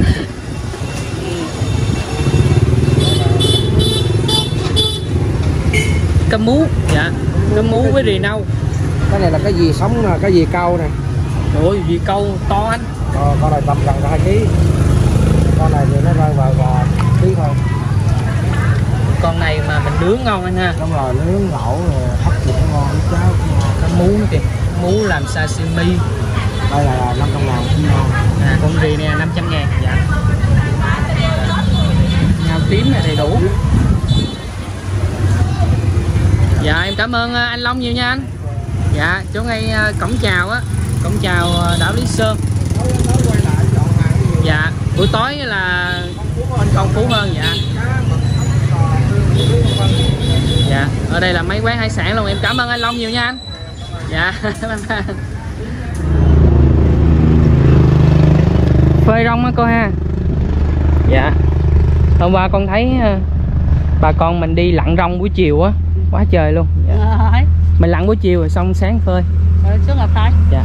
Cơm mú, dạ. Cơm mú với rì nâu. Cái này là cái gì sống, cái gì câu này. Ôi, gì câu to anh. Ờ, con này tầm gần hai ký. Con này thì nó rơi vào vào ký thôi. Con này mà mình nướng ngon anh ha. Đúng rồi, nướng lẩu rồi hấp thì nó ngon, nước cháo ngon. Cái mú kìa, mú làm sashimi. Đây là năm trăm ngàn ký ngon. À, con rì này là năm trăm ngàn, dạ. Ngao tím này đầy đủ. Dạ em cảm ơn anh Long nhiều nha anh. Dạ chỗ ngay cổng chào á, cổng chào đảo Lý Sơn. Dạ buổi tối là phong phú hơn dạ. Dạ ở đây là mấy quán hải sản luôn. Em cảm ơn anh Long nhiều nha anh. Dạ. Phơi rong á cô ha. Dạ hôm qua con thấy bà con mình đi lặn rong buổi chiều á, quá trời luôn. Dạ. À, mình lặn buổi chiều rồi xong sáng phơi. Rồi xuống ngập tay. Dạ.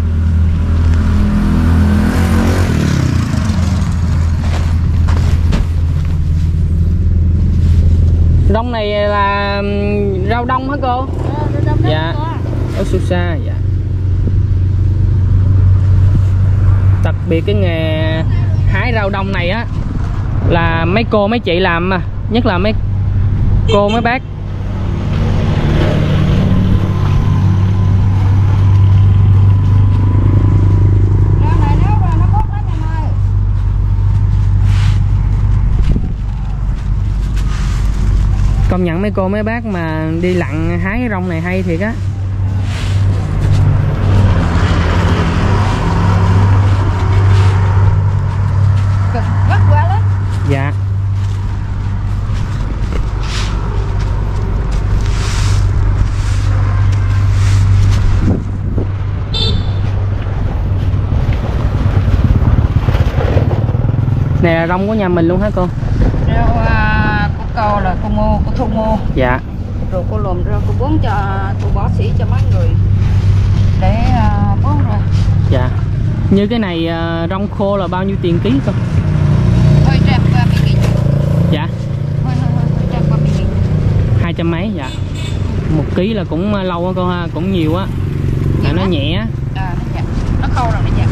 Rong này là rau đông hả cô? À, dạ. Ở su sa dạ. Đặc biệt cái nghề hái rau đông này á là mấy cô mấy chị làm mà, nhất là mấy cô mấy bác. Công nhận mấy cô mấy bác mà đi lặn hái cái rong này hay thiệt á. Vất quá lắm. Dạ. Này là rong của nhà mình luôn hả cô? Rau à, của cô là cô mua, cô thu mua. Dạ. Rồi cô lùm ra cô bón cho, cô bỏ sỉ cho mấy người. để uh, bón rồi. Dạ. Như cái này uh, rong khô là bao nhiêu tiền ký cơ? Hơi trăm ba mươi nghìn. Dạ. Hơi hơi hơi trăm ba mươi nghìn. Hai trăm mấy dạ. Một ký là cũng lâu á cô ha, cũng nhiều á. Là nó nhẹ á. À, nó dạ. Nó khô rồi nó dạ.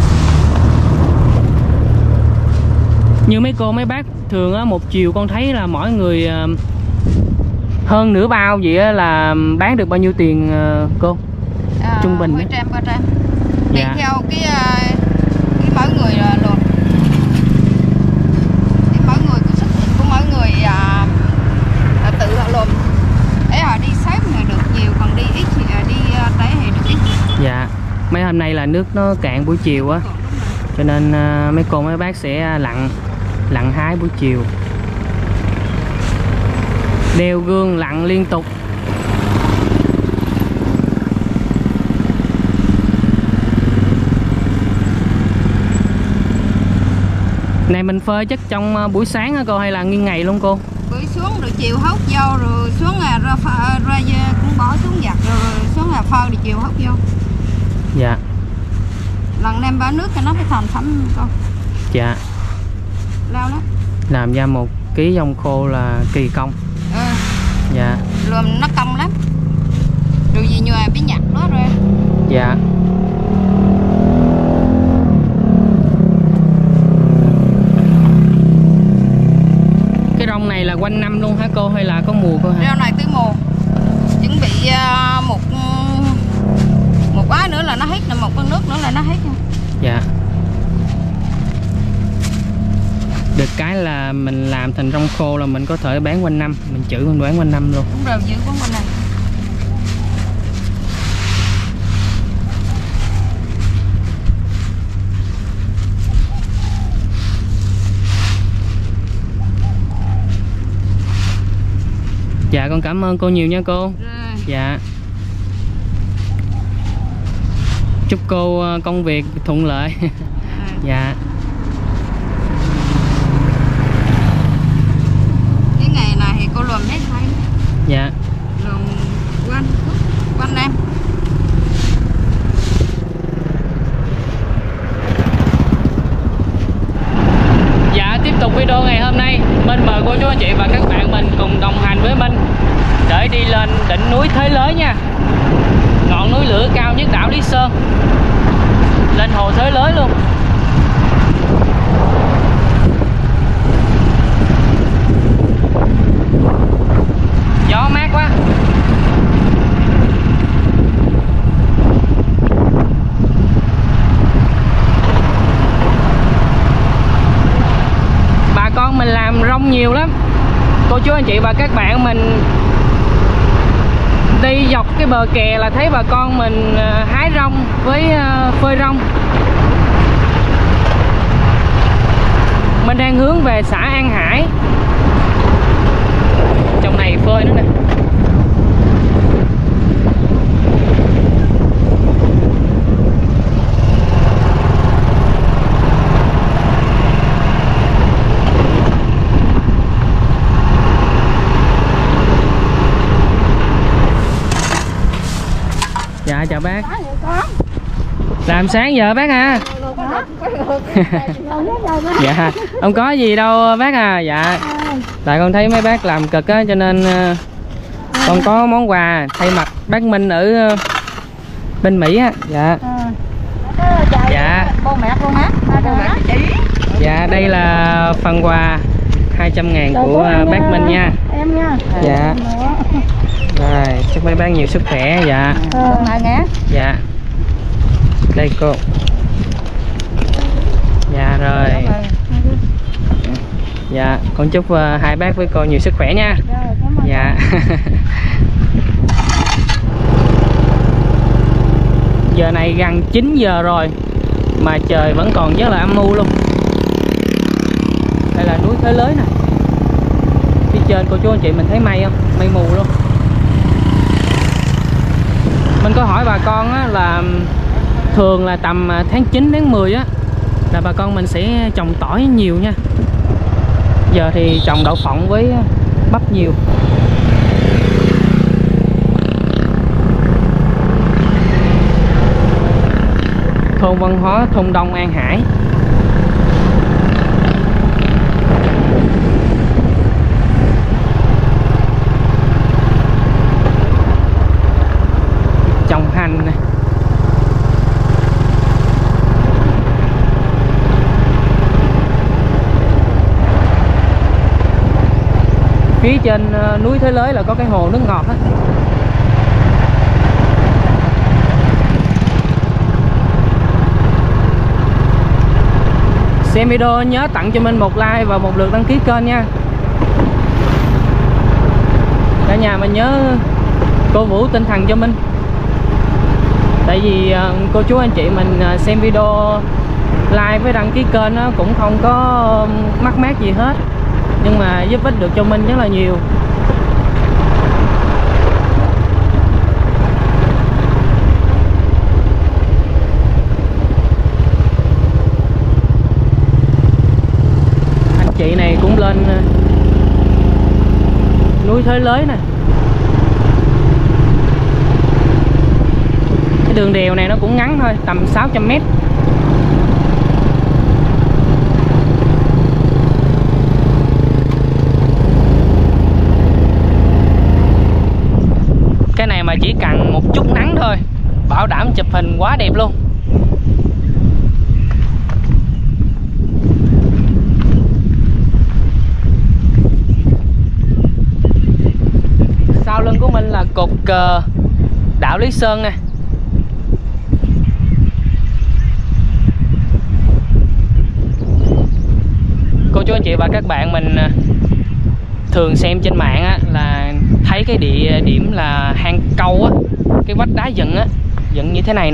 Như mấy cô mấy bác thường á, một chiều con thấy là mỗi người uh, hơn nửa bao vậy á, là bán được bao nhiêu tiền uh, cô? À, trung bình hai trăm ba trăm. Dạ. Tùy theo cái cái mỗi người luôn. Cái mỗi người cái sức của mỗi người à, à, tự họ luôn. Để họ đi sớm thì được nhiều, còn đi ít thì đi trễ thì được ít. Dạ. Mấy hôm nay là nước nó cạn buổi chiều á, cho nên uh, mấy cô mấy bác sẽ lặn lặn hái buổi chiều, đeo gương lặn liên tục. Này mình phơi chắc trong uh, buổi sáng hả cô hay là nguyên ngày luôn cô? Buổi xuống rồi chiều hốt vô rồi xuống là ra phơ, ra cũng bỏ xuống giặt rồi xuống là phơi rồi chiều hốt vô. Dạ. Lần đem bả nước cho nó phải thành phẩm con. Dạ. Lao lắm. Làm ra một ký dông khô là kỳ công. Ừ. Dạ. Rồi nó công lắm. Rồi gì nhòa biết nhặt nó rồi. Dạ. Cái rong này là quanh năm luôn hả cô hay là có mùa cô hả? Rau này tới mùa. Chuẩn bị uh, một một quá nữa là nó hết, là một con nước nữa là nó hết. Dạ. Được cái là mình làm thành rong khô là mình có thể bán quanh năm, mình trữ mình bán quanh năm luôn. Đúng rồi, giữ con quanh này. Dạ con cảm ơn cô nhiều nha cô. Rồi. Dạ. Chúc cô công việc thuận lợi. À. Dạ. Cái ngày này thì cô lùm hết hay. Dạ. Lùm quanh quanh em. Dạ, tiếp tục video ngày hôm nay Minh mời cô chú anh chị và các bạn mình cùng đồng hành với Minh để đi lên đỉnh núi Thới Lới nha. Ngọn núi lửa cao nhất đảo Lý Sơn, lên hồ Thới Lới luôn. Gió mát quá. Bà con mình làm rong nhiều lắm. Cô chú anh chị và các bạn mình đi dọc cái bờ kè là thấy bà con mình hái rong với phơi rong. Mình đang hướng về xã An Hải. Trong này phơi nữa nè. Dạ chào bác. Làm sáng giờ bác à? Dạ không có gì đâu bác à. Dạ tại con thấy mấy bác làm cực á cho nên con có món quà thay mặt bác Minh ở bên Mỹ á. Dạ. Dạ. Dạ đây là phần quà hai trăm ngàn của bác Minh nha. Dạ. Rồi, chúc mấy bác nhiều sức khỏe. Dạ. Dạ. Đây cô. Dạ rồi. Dạ, con chúc uh, hai bác với cô nhiều sức khỏe nha. Dạ. Giờ này gần chín giờ rồi mà trời vẫn còn rất là âm u luôn. Đây là núi Thới Lới nè. Phía trên cô chú anh chị mình thấy mây không? Mây mù luôn. Mình có hỏi bà con á, là thường là tầm tháng chín đến mười á là bà con mình sẽ trồng tỏi nhiều nha. Giờ thì trồng đậu phộng với bắp nhiều. thôn văn hóa thôn Đông An Hải. Trồng hành này. Phía trên núi Thế Lới là có cái hồ nước ngọt á. Xem video nhớ tặng cho mình một like và một lượt đăng ký kênh nha. Cả nhà mình nhớ cổ vũ tinh thần cho mình. Tại vì cô chú anh chị mình xem video like với đăng ký kênh nó cũng không có mắc mát gì hết, nhưng mà giúp ích được cho mình rất là nhiều. Anh chị này cũng lên núi Thới Lới nè. Cái đường đèo này nó cũng ngắn thôi, tầm sáu trăm mét. Cái này mà chỉ cần một chút nắng thôi, bảo đảm chụp hình quá đẹp luôn. Sau lưng của mình là cột cờ đảo Lý Sơn nè. Cô chú anh chị và các bạn mình thường xem trên mạng á, là thấy cái địa điểm là hang câu á, cái vách đá dựng á, dựng như thế này nè,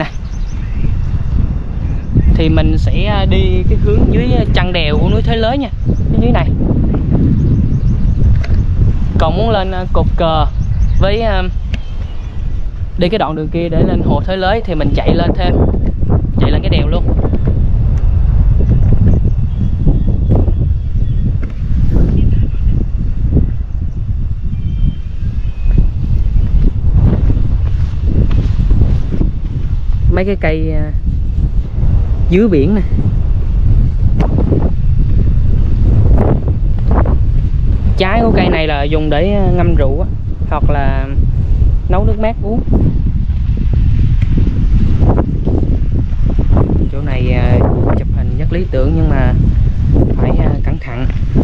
thì mình sẽ đi cái hướng dưới chân đèo của núi Thế Lới nha, cái dưới này. Còn muốn lên cột cờ với đi cái đoạn đường kia để lên hồ Thế Lới thì mình chạy lên thêm, chạy lên cái đèo luôn. Mấy cái cây uh, dưới biển nè. Trái của cây này là dùng để ngâm rượu á, hoặc là nấu nước mát uống. Chỗ này uh, chụp hình rất lý tưởng, nhưng mà phải uh, cẩn thận,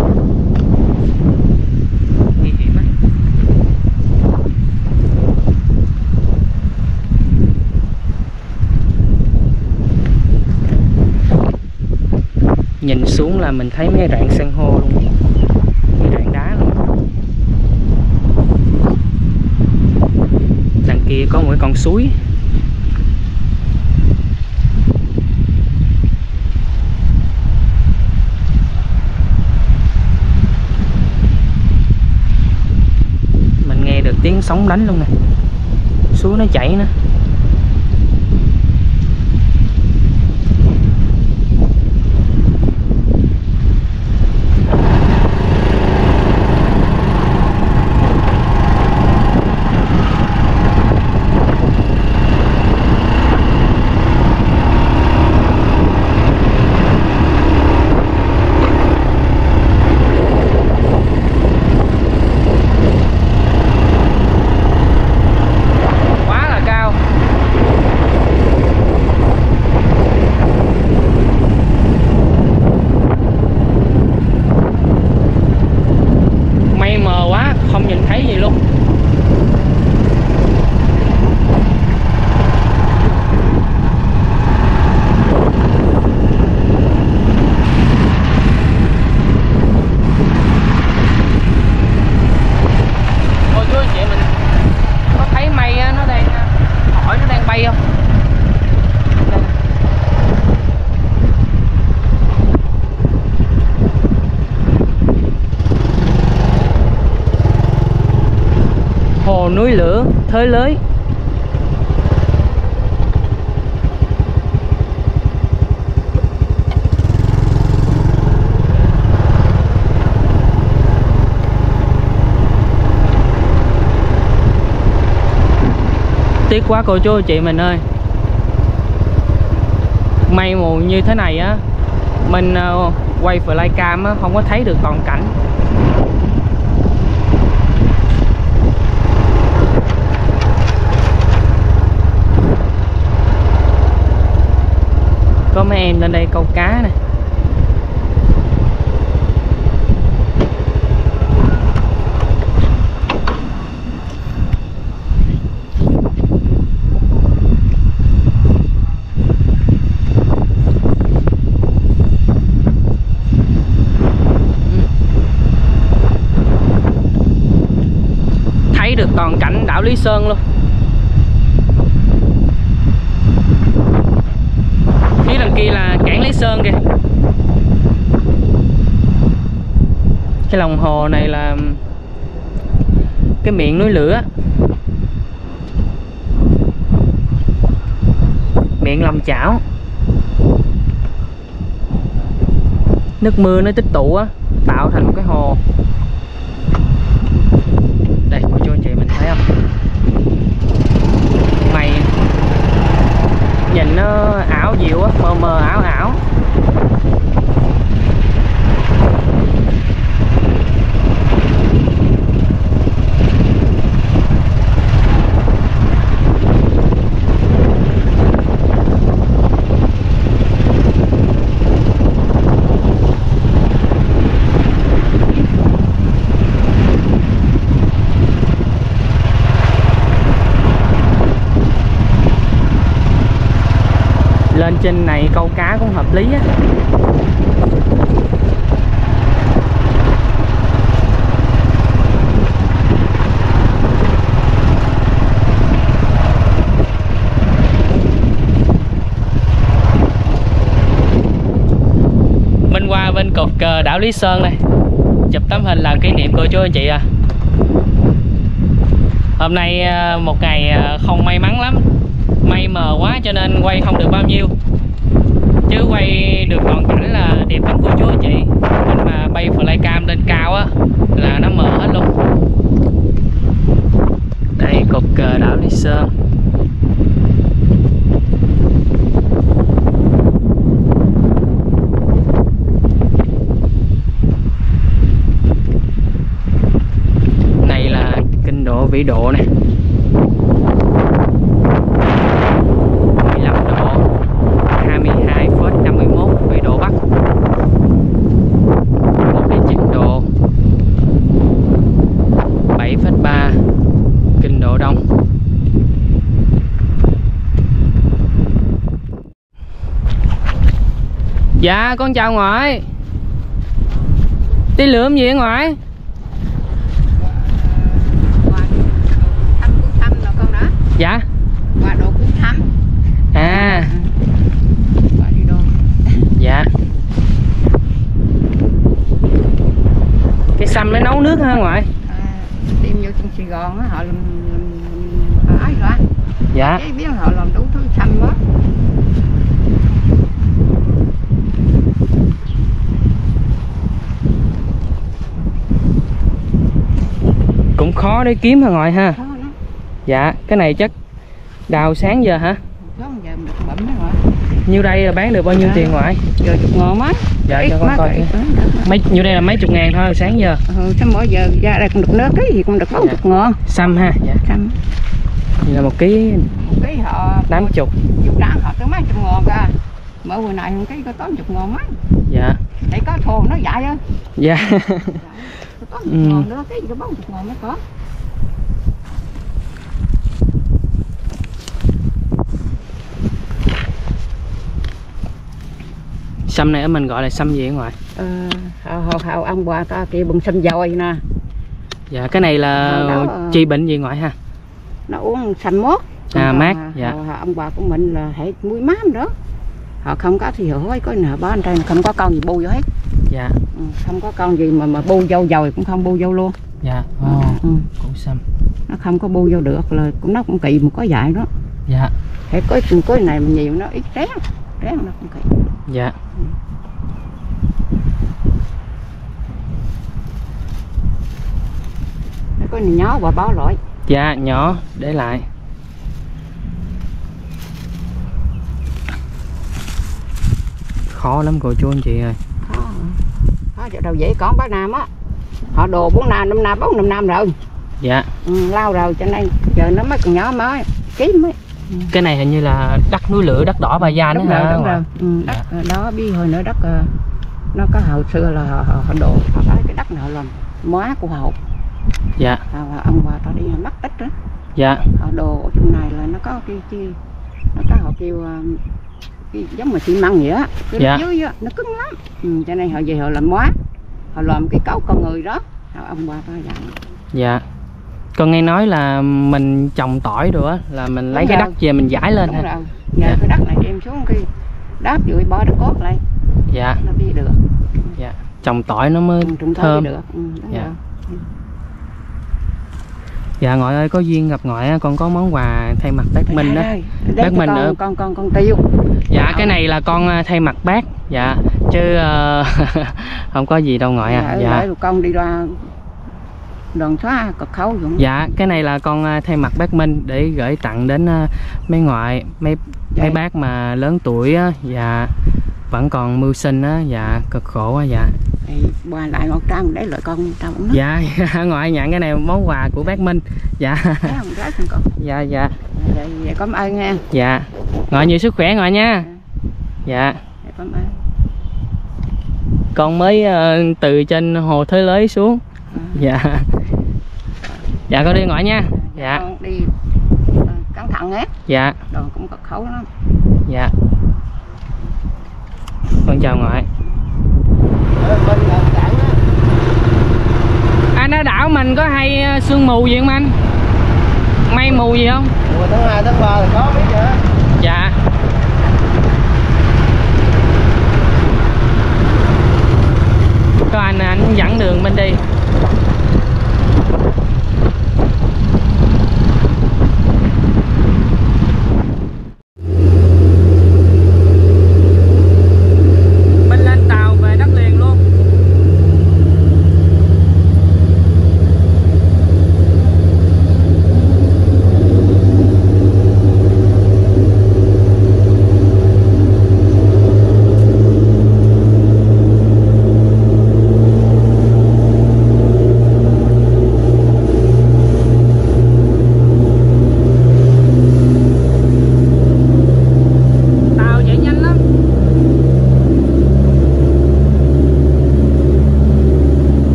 nguy hiểm á. Nhìn xuống là mình thấy mấy rạn san hô luôn, mấy rạn đá luôn. Đằng kia có một con suối. Mình nghe được tiếng sóng đánh luôn nè, suối nó chảy nữa. Hồ núi lửa Thới Lới. Tiếc quá cô chú chị mình ơi, Mây mù như thế này á, mình uh, quay flycam á không có thấy được toàn cảnh. Có mấy em lên đây câu cá nè. Thấy được toàn cảnh đảo Lý Sơn luôn. Phía đằng kia là cảng Lý Sơn kìa. Cái lòng hồ này là cái miệng núi lửa, miệng lòng chảo. Nước mưa nó tích tụ á, tạo thành một cái hồ. Đây cô chú anh chị mình thấy không, mây nhìn nó ảo diệu á, mờ mờ ảo ảo. Lên trên này câu cá cũng hợp lý á. Mình qua bên cột cờ đảo Lý Sơn này, chụp tấm hình làm kỷ niệm cô chú anh chị à. Hôm nay một ngày không may mắn lắm, mây mờ quá cho nên quay không được bao nhiêu, chứ quay được toàn cảnh là đẹp lắm cô chú anh chị. Mình mà bay flycam lên cao á là nó mờ hết luôn. Đây cột cờ đảo Lý Sơn. Này là kinh độ vĩ độ nè, Dạ con chào ngoại. Tí lượm gì hả ngoại? Quà thăm cũng thăm rồi con đó. Dạ. Quà đồ cũng thăm. À. Quà đi đồ. Dạ. Cái xăm lấy nấu nước hả ngoại? À, đem vô trong Sài Gòn á họ làm làm ấy rồi. Dạ. Cái biết họ làm đủ thứ xăm đó. Cũng khó để kiếm hả ngoại ha? Khó lắm. Dạ, cái này chắc đào sáng giờ hả? Sáng giờ được bẩm đó rồi. Nhiêu đây là bán được bao nhiêu à, tiền ngoại? Giờ chục ngàn mấy. Dạ cho con coi. Mấy nhiêu đây là mấy chục ngàn thôi sáng giờ. Ừ, sao mỗi giờ ra đây cũng được nửa ký gì cũng được bốn chục dạ. Ngàn. Xăm ha. Dạ. Xăm. Vậy là một ký. Một ký họ tám chục. Chục trắng họ tới mấy chục ngàn ra. Mỗi hồi này một ký có tám chục ngàn mấy. Dạ. Để có thô nó dại á. Dạ. Có chục ngàn nữa cái gì có bốn chục ngàn mới có. Sâm này ở mình gọi là sâm gì ngoại? Ờ, hào hào ông bà ta kia bằng sâm dồi nè. Dạ cái này là trị bệnh gì ngoại ha? Nó uống sâm mốt. À mát. Dạ. Họ, ông bà của mình là hệ mũi mám đó. Họ không có thì họ hỏi có nè bán trên không có con gì bu vô hết. Dạ. Ừ, không có con gì mà mà bu vô dồi cũng không bu vô luôn. Dạ. Oh, ừ. Củ sâm. Nó không có bu vô được là cũng nó cũng kỳ một có dại đó. Dạ. Hệ có cái này mà nhiều nó ít rén, rén nó cũng kỳ. Dạ. Ừ. Cái này nhỏ và báo lại. Dạ nhỏ để lại. khó lắm cô chú anh chị ơi. Khó, khó chỗ đâu dễ con bác Nam á. Họ đồ bốn năm năm năm bốn năm năm rồi. Dạ. Ừ, lao rồi cho nên giờ nó mới còn nhỏ mới ký mới. Ừ. Cái này hình như là đất núi lửa, đất đỏ Ba Gia nữa Đúng rồi, hả? đúng rồi. Ừ, đất dạ. Đó biết hồi nữa đất nó có hồi xưa là họ, họ, họ đồ họ lấy cái đất nào làm móa của họ. Dạ. À, ông bà ta đi mất tích đó. Dạ. Họ đồ ở trong này là nó có cái chi nó có họ kêu cái giống mà xi măng vậy á, cái dạ. Dưới á, nó cứng lắm. Ừ, cho nên họ về họ làm móa, họ làm cái cấu con người đó. Ông bà ta dặn. Dạ. Con nghe nói là mình trồng tỏi rồi á là mình lấy đúng cái rồi. Đất về mình giải lên ha. Rồi. Nhờ dạ. Cái đất này đem xuống cái đáp rồi bỏ đất cốt lại. Dạ. Nó đi được. Dạ. Trồng tỏi nó mới ừ, thơm. Được. Ừ, dạ. Rồi. Dạ ngoại ơi, có duyên gặp ngoại con có món quà thay mặt bác Minh đó. Bác Minh con, ở con con con tiêu. Dạ cái này là con thay mặt bác. Dạ chứ uh, không có gì đâu ngoại à. Dạ, dạ. Con đi ra đoàn xóa cực khấu vậy. Dạ cái này là con thay mặt bác Minh để gửi tặng đến uh, mấy ngoại mấy dạ. Mấy bác mà lớn tuổi á, dạ vẫn còn mưu sinh á, dạ cực khổ á. Dạ qua lại một trăm để lại con trăm nữa. Dạ ngoại nhận cái này món quà của bác Minh. Dạ không, con. Dạ dạ dạ, dạ cảm ơn nha. Dạ ngoại nhiều sức khỏe ngoại nha. Dạ, dạ cảm ơn. Con mới uh, từ trên hồ Thới Lới xuống. À. Dạ dạ con đi ngoại nha. Dạ con đi uh, cẩn thận nhé. Dạ đồ cũng cực khổ lắm. Dạ con chào ngoại. Anh ở đảo mình có hay sương mù gì không anh? Mây mù gì không? Mùa tháng hai, tháng ba thì có biết vậy. Dạ. Có anh anh dẫn đường bên đi.